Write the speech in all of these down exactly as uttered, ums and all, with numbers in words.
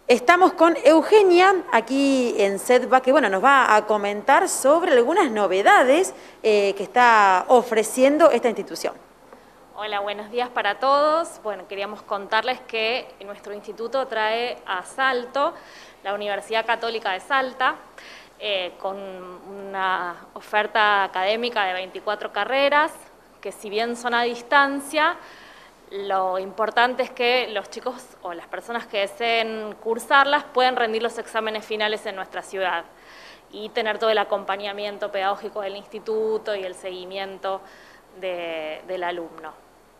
Estamos con Eugenia, aquí en SEDVA, que bueno, nos va a comentar sobre algunas novedades eh, que está ofreciendo esta institución. Hola, buenos días para todos. Bueno, queríamos contarles que nuestro instituto trae a Salto la Universidad Católica de Salta, eh, con una oferta académica de veinticuatro carreras, que si bien son a distancia, lo importante es que los chicos o las personas que deseen cursarlas pueden rendir los exámenes finales en nuestra ciudad y tener todo el acompañamiento pedagógico del instituto y el seguimiento de, del alumno.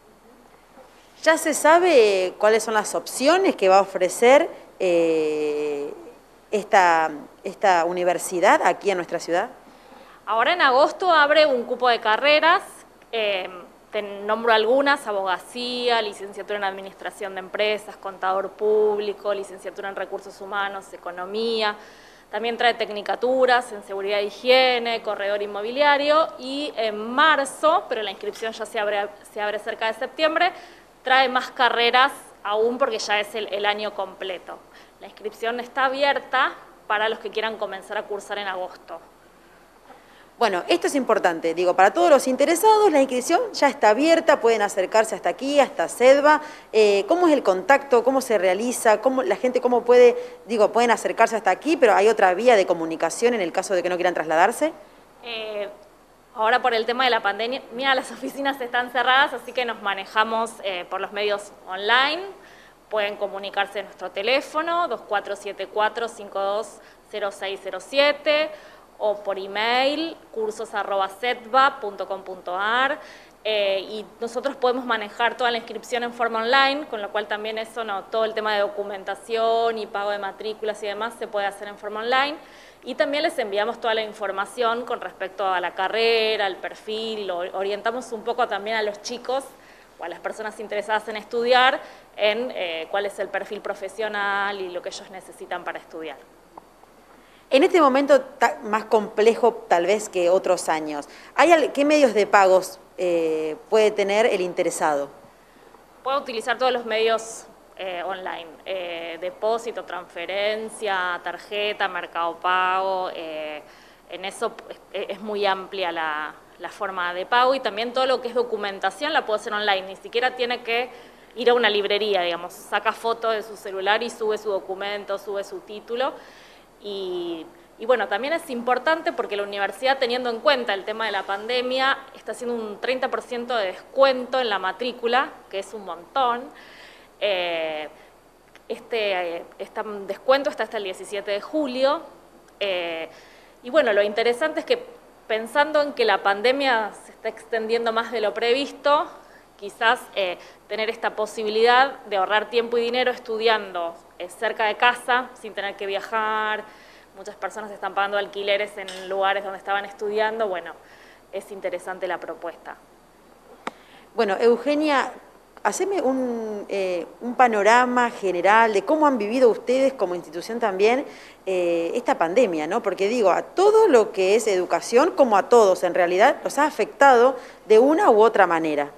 ¿Ya se sabe cuáles son las opciones que va a ofrecer eh, esta, esta universidad aquí en nuestra ciudad? Ahora en agosto abre un cupo de carreras. Eh, Te nombro algunas: abogacía, licenciatura en administración de empresas, contador público, licenciatura en recursos humanos, economía. También trae tecnicaturas en seguridad e higiene, corredor inmobiliario, y en marzo, pero la inscripción ya se abre, se abre cerca de septiembre, trae más carreras aún porque ya es el, el año completo. La inscripción está abierta para los que quieran comenzar a cursar en agosto. Bueno, esto es importante, digo, para todos los interesados la inscripción ya está abierta, pueden acercarse hasta aquí, hasta SEDVA. Eh, ¿Cómo es el contacto? ¿Cómo se realiza? ¿Cómo, la gente cómo puede, digo, pueden acercarse hasta aquí, pero hay otra vía de comunicación en el caso de que no quieran trasladarse? Eh, ahora por el tema de la pandemia, las oficinas están cerradas, así que nos manejamos eh, por los medios online. Pueden comunicarse en nuestro teléfono dos cuatro siete cuatro, cinco dos cero seis cero siete o por email cursos arroba sedva punto com punto ar, eh, y nosotros podemos manejar toda la inscripción en forma online, con lo cual también eso, no, todo el tema de documentación y pago de matrículas y demás se puede hacer en forma online, y también les enviamos toda la información con respecto a la carrera, al perfil, lo orientamos un poco también a los chicos o a las personas interesadas en estudiar en eh, cuál es el perfil profesional y lo que ellos necesitan para estudiar. En este momento más complejo tal vez que otros años, ¿hay, ¿qué medios de pagos eh, puede tener el interesado? Puede utilizar todos los medios eh, online, eh, depósito, transferencia, tarjeta, Mercado Pago, eh, en eso es, es muy amplia la, la forma de pago, y también todo lo que es documentación la puede hacer online, ni siquiera tiene que ir a una librería, digamos, saca foto de su celular y sube su documento, sube su título. Y, y bueno, también es importante porque la universidad, teniendo en cuenta el tema de la pandemia, está haciendo un treinta por ciento de descuento en la matrícula, que es un montón. Eh, este, este descuento está hasta el diecisiete de julio. Eh, y bueno, lo interesante es que, pensando en que la pandemia se está extendiendo más de lo previsto, quizás eh, tener esta posibilidad de ahorrar tiempo y dinero estudiando eh, cerca de casa, sin tener que viajar. Muchas personas están pagando alquileres en lugares donde estaban estudiando. Bueno, es interesante la propuesta. Bueno, Eugenia, haceme un, eh, un panorama general de cómo han vivido ustedes como institución también eh, esta pandemia, ¿no? Porque digo, a todo lo que es educación, como a todos en realidad, los ha afectado de una u otra manera.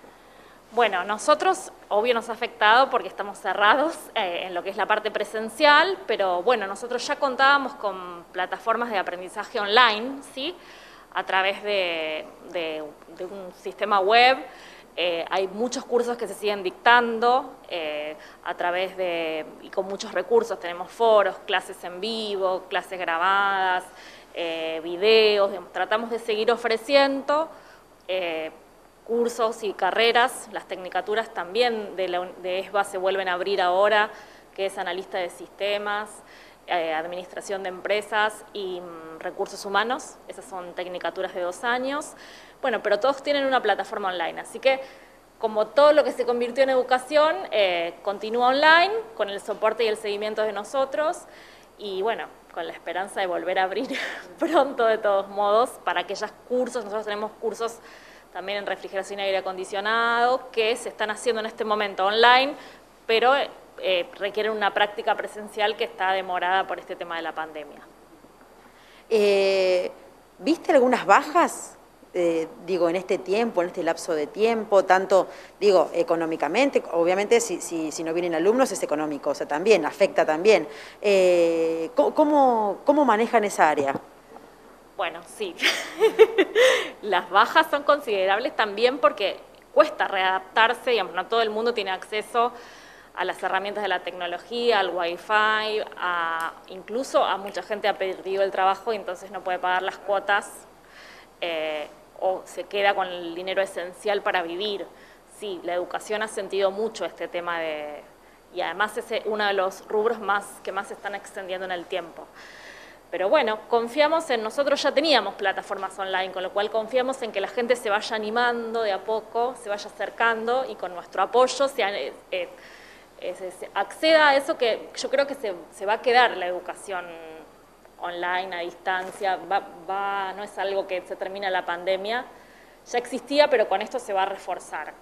Bueno, nosotros, obvio, nos ha afectado porque estamos cerrados eh, en lo que es la parte presencial, pero bueno, nosotros ya contábamos con plataformas de aprendizaje online, ¿sí? A través de, de, de un sistema web. Eh, hay muchos cursos que se siguen dictando eh, a través de, y con muchos recursos. Tenemos foros, clases en vivo, clases grabadas, eh, videos. Digamos, tratamos de seguir ofreciendo eh, cursos y carreras. Las tecnicaturas también de, la, de ESBA se vuelven a abrir ahora, que es analista de sistemas, eh, administración de empresas y mm, recursos humanos. Esas son tecnicaturas de dos años. Bueno, pero todos tienen una plataforma online, así que como todo lo que se convirtió en educación, eh, continúa online, con el soporte y el seguimiento de nosotros, y bueno, con la esperanza de volver a abrir pronto de todos modos para aquellos cursos. Nosotros tenemos cursos también en refrigeración y aire acondicionado, que se están haciendo en este momento online, pero eh, requieren una práctica presencial que está demorada por este tema de la pandemia. Eh, ¿Viste algunas bajas eh, digo, en este tiempo, en este lapso de tiempo, tanto, digo, económicamente, obviamente si, si, si no vienen alumnos es económico, o sea, también, afecta también. Eh, ¿cómo, ¿Cómo manejan esa área? Bueno, sí. Las bajas son considerables también porque cuesta readaptarse, digamos, no todo el mundo tiene acceso a las herramientas de la tecnología, al wifi, a, incluso a mucha gente ha perdido el trabajo y entonces no puede pagar las cuotas eh, o se queda con el dinero esencial para vivir. Sí, la educación ha sentido mucho este tema de, y además es uno de los rubros más, que más se están extendiendo en el tiempo. Pero bueno, confiamos en, nosotros ya teníamos plataformas online, con lo cual confiamos en que la gente se vaya animando de a poco, se vaya acercando y con nuestro apoyo se, eh, eh, se acceda a eso que yo creo que se, se va a quedar la educación online, a distancia, va, va, no es algo que se termina la pandemia, ya existía, pero con esto se va a reforzar.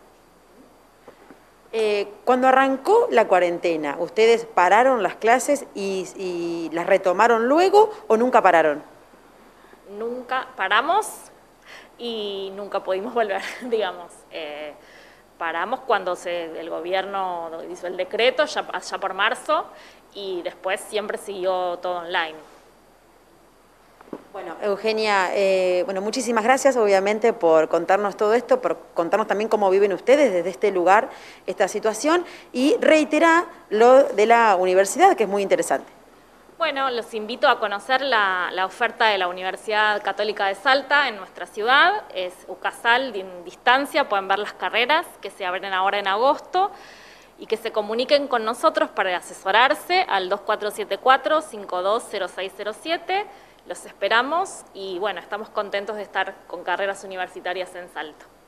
Eh, cuando arrancó la cuarentena, ¿ustedes pararon las clases y, y las retomaron luego o nunca pararon? Nunca paramos y nunca pudimos volver, digamos. Eh, paramos cuando se, el gobierno hizo el decreto, ya, ya por marzo, y después siempre siguió todo online. Bueno, Eugenia, eh, bueno, muchísimas gracias obviamente por contarnos todo esto, por contarnos también cómo viven ustedes desde este lugar esta situación y reiterar lo de la universidad, que es muy interesante. Bueno, los invito a conocer la, la oferta de la Universidad Católica de Salta en nuestra ciudad, es UCASAL en distancia, pueden ver las carreras que se abren ahora en agosto y que se comuniquen con nosotros para asesorarse al dos cuatro siete cuatro, cinco dos cero seis cero siete. Los esperamos y bueno, estamos contentos de estar con carreras universitarias en Salto.